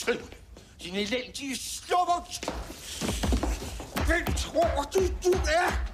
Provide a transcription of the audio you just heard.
usel. Din elendige slummer. Hvem tror du er?